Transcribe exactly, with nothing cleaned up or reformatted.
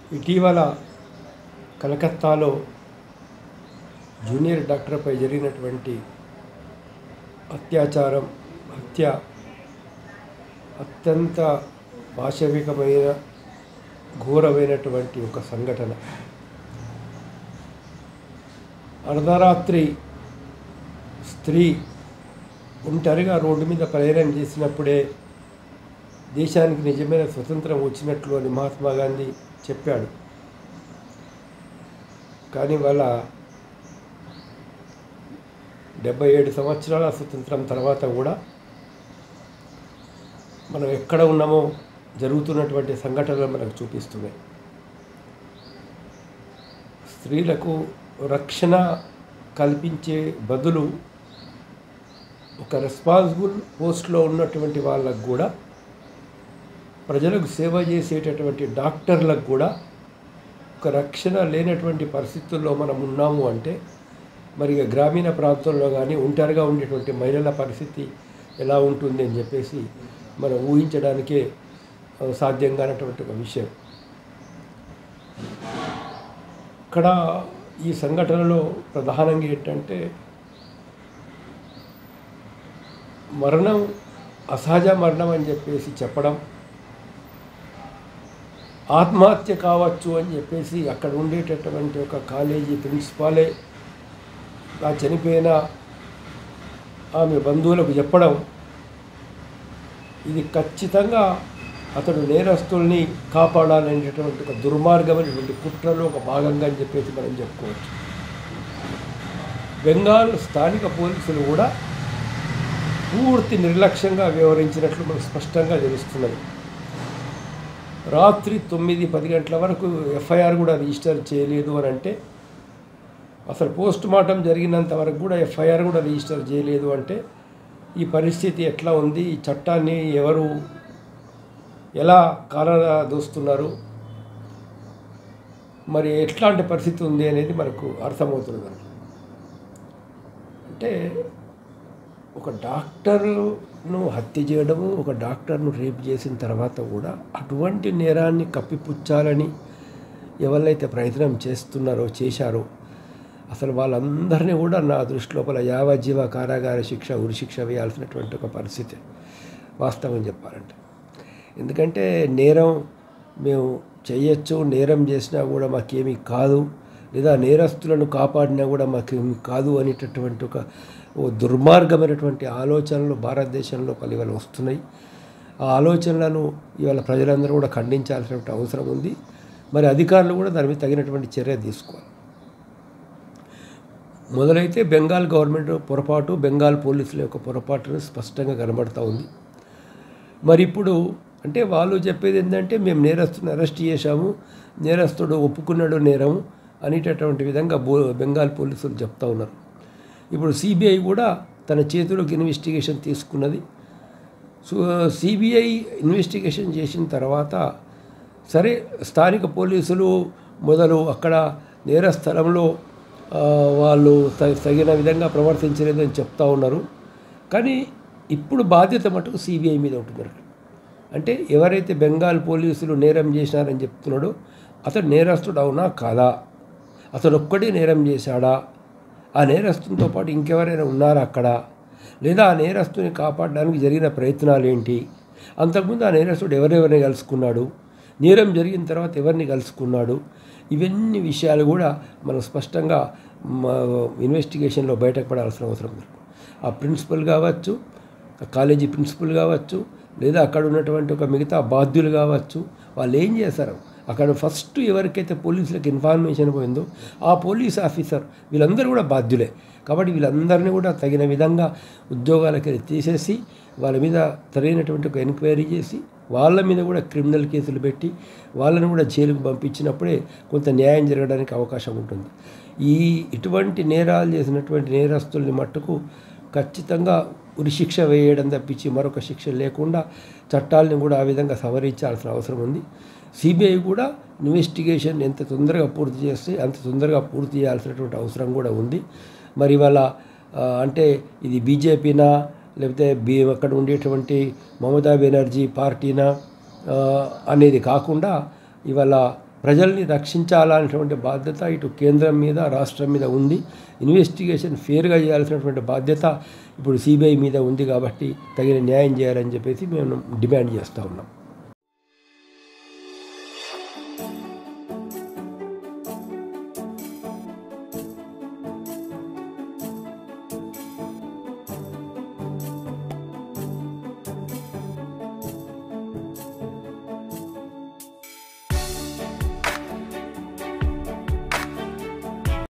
ఇటీవల కలకత్తాలో జూనియర్ డాక్టర్పై జరిగినటువంటి అత్యాచారం హత్య అత్యంత పాశవికమైన ఘోరమైనటువంటి ఒక సంఘటన. అర్ధరాత్రి స్త్రీ ఒంటరిగా రోడ్డు మీద ప్రయాణం చేసినప్పుడే దేశానికి నిజమైన స్వతంత్రం వచ్చినట్లు అని మహాత్మా గాంధీ చెప్పాడు. కానీ వాళ్ళ డెబ్బై ఏడు సంవత్సరాల స్వతంత్రం తర్వాత కూడా మనం ఎక్కడ ఉన్నామో జరుగుతున్నటువంటి సంఘటనలు మనకు చూపిస్తున్నాయి. స్త్రీలకు రక్షణ కల్పించే బదులు ఒక రెస్పాన్సిబుల్ పోస్ట్లో ఉన్నటువంటి వాళ్ళకు కూడా, ప్రజలకు సేవ చేసేటటువంటి డాక్టర్లకు కూడా ఒక రక్షణ లేనటువంటి పరిస్థితుల్లో మనం ఉన్నాము అంటే మరి గ్రామీణ ప్రాంతంలో కానీ ఒంటరిగా ఉండేటువంటి మహిళల పరిస్థితి ఎలా ఉంటుంది అని చెప్పేసి మనం ఊహించడానికే సాధ్యం కానటువంటి ఒక విషయం. ఇక్కడ ఈ సంఘటనలో ప్రధానంగా ఏంటంటే మరణం అసహజ మరణం అని చెప్పేసి చెప్పడం, ఆత్మహత్య కావచ్చు అని చెప్పేసి అక్కడ ఉండేటటువంటి ఒక కాలేజీ ప్రిన్సిపాలే ఆ చనిపోయిన ఆమె బంధువులకు చెప్పడం, ఇది ఖచ్చితంగా అతడు నేరస్తుల్ని కాపాడాలనేటటువంటి ఒక దుర్మార్గమైనటువంటి కుట్రలో ఒక భాగంగా అని చెప్పేసి మనం చెప్పుకోవచ్చు. బెంగాల్ స్థానిక పోలీసులు కూడా పూర్తి నిర్లక్ష్యంగా వ్యవహరించినట్లు మనకు స్పష్టంగా తెలుస్తున్నది. రాత్రి తొమ్మిది పది గంటల వరకు ఎఫ్ఐఆర్ కూడా రిజిస్టర్ చేయలేదు అని అంటే, అసలు పోస్ట్ మార్టం జరిగినంత వరకు కూడా ఎఫ్ఐఆర్ కూడా రిజిస్టర్ చేయలేదు అంటే ఈ పరిస్థితి ఎట్లా ఉంది, ఈ చట్టాన్ని ఎవరు ఎలా కాలదోస్తున్నారు, మరి ఎట్లాంటి పరిస్థితి ఉంది అనేది మనకు అర్థమవుతుంది. అంటే ఒక డాక్టర్ను హత్య చేయడము, ఒక డాక్టర్ను రేప్ చేసిన తర్వాత కూడా అటువంటి నేరాన్ని కప్పిపుచ్చాలని ఎవరైతే ప్రయత్నం చేస్తున్నారో చేశారో అసలు వాళ్ళందరినీ కూడా నా దృష్టి లోపల యావజ్జీవ కారాగార శిక్ష, ఉరిశిక్ష వేయాల్సినటువంటి ఒక పరిస్థితి వాస్తవం చెప్పాలంటే. ఎందుకంటే నేరం మేము చేయొచ్చు, నేరం చేసినా కూడా మాకేమీ కాదు, లేదా నేరస్తులను కాపాడినా కూడా మాకేమీ కాదు అనేటటువంటి ఒక ఓ దుర్మార్గమైనటువంటి ఆలోచనలు భారతదేశంలో ఇవాళ వస్తున్నాయి. ఆ ఆలోచనలను ఇవాళ ప్రజలందరూ కూడా ఖండించాల్సినటువంటి అవసరం ఉంది. మరి అధికారులు కూడా దాని మీద తగినటువంటి చర్య తీసుకోవాలి. మొదలైతే బెంగాల్ గవర్నమెంట్ పొరపాటు, బెంగాల్ పోలీసుల యొక్క పొరపాటును స్పష్టంగా కనబడుతూ ఉంది. మరి ఇప్పుడు అంటే వాళ్ళు చెప్పేది ఏంటంటే మేము నేరస్తుని అరెస్ట్ చేశాము, నేరస్తుడు ఒప్పుకున్నాడు నేరం అనేటటువంటి విధంగా బో బెంగాల్ పోలీసులు చెప్తా ఉన్నారు. ఇప్పుడు సిబిఐ కూడా తన చేతిలోకి ఇన్వెస్టిగేషన్ తీసుకున్నది. సో సిబిఐ ఇన్వెస్టిగేషన్ చేసిన తర్వాత సరే స్థానిక పోలీసులు మొదలు అక్కడ నేర స్థలంలో వాళ్ళు తగిన విధంగా ప్రవర్తించలేదని చెప్తా ఉన్నారు. కానీ ఇప్పుడు బాధ్యత మటుకు సిబిఐ మీద ఉంటున్నారు. అంటే ఎవరైతే బెంగాల్ పోలీసులు నేరం చేసినారని చెప్తున్నాడో అతడు నేరస్తుడు అవునా కాదా, అతడు ఒక్కడే నేరం చేశాడా, ఆ నేరస్తునితో పాటు ఇంకెవరైనా ఉన్నారా అక్కడ, లేదా ఆ నేరస్తుని కాపాడడానికి జరిగిన ప్రయత్నాలు ఏంటి, అంతకుముందు ఆ నేరస్తుడు ఎవరెవరిని కలుసుకున్నాడు, నేరం జరిగిన తర్వాత ఎవరిని కలుసుకున్నాడు, ఇవన్నీ విషయాలు కూడా మనం స్పష్టంగా ఇన్వెస్టిగేషన్లో బయటపడాల్సిన అవసరం ఉంది. ఆ ప్రిన్సిపల్ కావచ్చు, ఆ కాలేజీ ప్రిన్సిపల్ కావచ్చు, లేదా అక్కడ ఉన్నటువంటి ఒక మిగతా బాధ్యులు కావచ్చు, వాళ్ళు ఏం చేశారు, అక్కడ ఫస్ట్ ఎవరికైతే పోలీసులకు ఇన్ఫర్మేషన్ పోయిందో ఆ పోలీస్ ఆఫీసర్ వీళ్ళందరూ కూడా బాధ్యులే. కాబట్టి వీళ్ళందరినీ కూడా తగిన విధంగా ఉద్యోగాలకి తీసేసి వాళ్ళ మీద సరైనటువంటి ఒక ఎంక్వైరీ చేసి వాళ్ళ మీద కూడా క్రిమినల్ కేసులు పెట్టి వాళ్ళని కూడా జైలుకు పంపించినప్పుడే కొంత న్యాయం జరగడానికి అవకాశం ఉంటుంది. ఈ ఇటువంటి నేరాలు చేసినటువంటి నేరస్తుల్ని మట్టుకు ఖచ్చితంగా ఉరిశిక్ష వేయడం తప్పించి మరొక శిక్ష లేకుండా చట్టాలను కూడా ఆ విధంగా సవరించాల్సిన అవసరం ఉంది. సిబిఐ కూడా ఇన్వెస్టిగేషన్ ఎంత తొందరగా పూర్తి చేస్తే అంత తొందరగా పూర్తి చేయాల్సినటువంటి అవసరం కూడా ఉంది. మరి ఇవాళ అంటే ఇది బీజేపీనా లేకపోతే బీ అక్కడ ఉండేటువంటి మమతా బెనర్జీ పార్టీనా అనేది కాకుండా ఇవాళ ప్రజల్ని రక్షించాలనేటువంటి బాధ్యత ఇటు కేంద్రం మీద రాష్ట్రం మీద ఉంది. ఇన్వెస్టిగేషన్ ఫేర్గా చేయాల్సినటువంటి బాధ్యత ఇప్పుడు సిబిఐ మీద ఉంది. కాబట్టి తగిన న్యాయం చేయాలని చెప్పేసి మేము డిమాండ్ చేస్తూ ఉన్నాం.